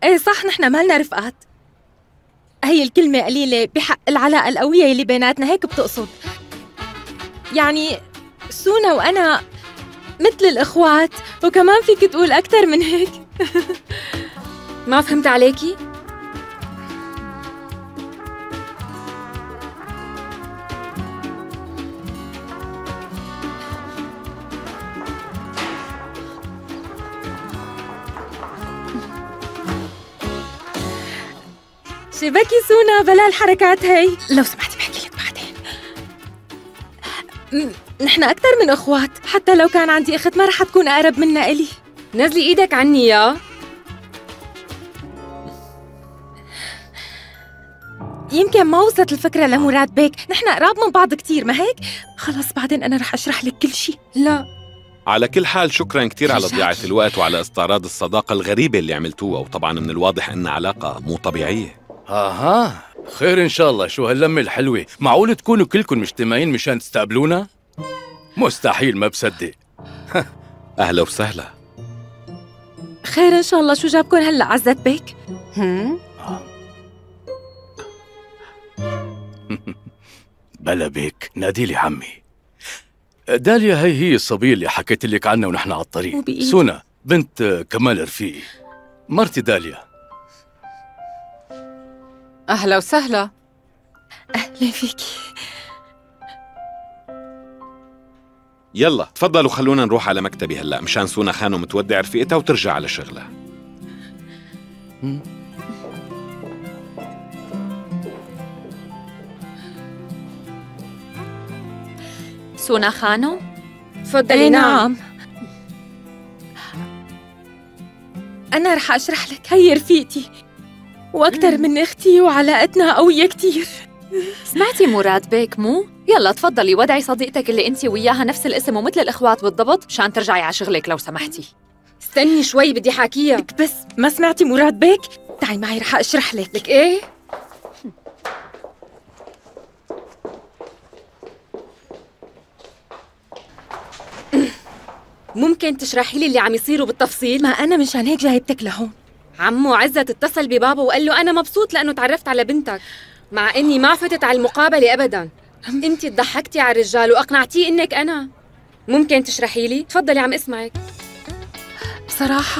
ايه صح، نحن مالنا رفقات. هي الكلمة قليلة بحق العلاقة القوية اللي بيناتنا، هيك بتقصد؟ يعني سونا وأنا مثل الإخوات، وكمان فيك تقول أكتر من هيك. ما فهمت عليكي؟ شبكي سونا بلا الحركات هي، لو سمحتي بحكي لك بعدين. نحن أكتر من إخوات، حتى لو كان عندي أخت ما رح تكون أقرب منا إلي. نزلي إيدك عني يا يمكن ما وصلت الفكرة لمراد بيك، نحن قراب من بعض كتير، ما هيك؟ خلص بعدين أنا رح أشرح لك كل شيء. لا على كل حال شكراً كتير على ضياعة الوقت وعلى استعراض الصداقة الغريبة اللي عملتوها، وطبعاً من الواضح إن علاقة مو طبيعية. خير إن شاء الله. شو هاللمة الحلوة؟ معقول تكونوا كلكم مجتمعين مشان تستقبلونا؟ مستحيل، ما بصدق. أهلا وسهلا. خير إن شاء الله. شو جابكن هلأ عزت بيك؟ بلا بيك، ناديلي عمي. داليا هي الصبية اللي حكيت لك عنها ونحن على الطريق. سونا بنت كمال رفيقي، مرتي داليا. أهلا وسهلا. أهلا فيكي. يلا تفضلوا خلونا نروح على مكتبي هلأ مشان سونا خانو متودع رفيقتها وترجع على شغلها. سونا خانو؟ تفضلي. نعم. أنا رح أشرح لك. هي رفيقتي وأكتر من أختي، وعلاقتنا قوية كتير. سمعتي مراد بيك مو؟ يلا تفضلي ودعي صديقتك اللي انتي وياها نفس الاسم ومثل الإخوات بالضبط مشان ترجعي على شغلك لو سمحتي. استني شوي بدي حاكيها. بس ما سمعتي مراد بيك؟ تعي معي رح أشرح لك إيه؟ ممكن تشرحي لي اللي عم يصيروا بالتفصيل؟ ما أنا مشان هيك جايبتك لهون. عمو عزت اتصل ببابا وقال له أنا مبسوط لأنه تعرفت على بنتك، مع إني ما فتت على المقابلة أبداً. أنتِ ضحكتي على الرجال وأقنعتيه إنك أنا. ممكن تشرحي لي؟ تفضلي عم اسمعك. بصراحة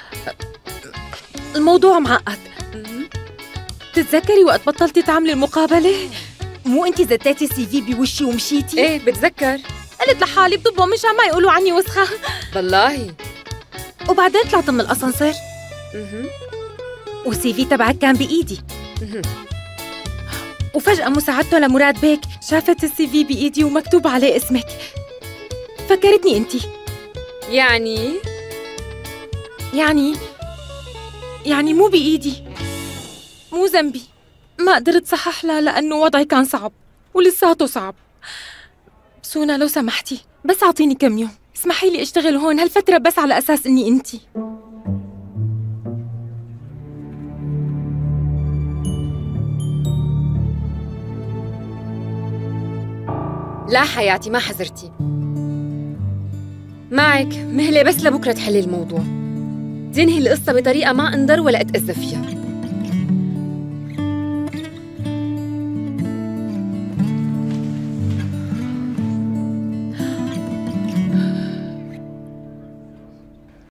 الموضوع معقد. بتتذكري وقت بطلتي تعملي المقابلة؟ مو أنتِ زتيتي السي في بوشي ومشيتي؟ إيه بتذكر. قلت لحالي بضبه مشان ما يقولوا عني وسخة. والله. وبعدين طلعت من الأسانسير والسي في تبعك كان بإيدي. وفجأة مساعدته لمراد بيك شافت السي في بإيدي ومكتوب عليه اسمك، فكرتني أنتي. يعني مو بإيدي، مو ذنبي. ما قدرت صحح لها لأنه وضعي كان صعب ولساته صعب. سونا لو سمحتي بس أعطيني كم يوم، اسمحي لي أشتغل هون هالفترة بس على أساس إني أنتي. لا حياتي، ما حذرتي. معك مهلة بس لبكرة تحلي الموضوع، تنهي القصة بطريقة ما انضر ولا أتأذى فيها.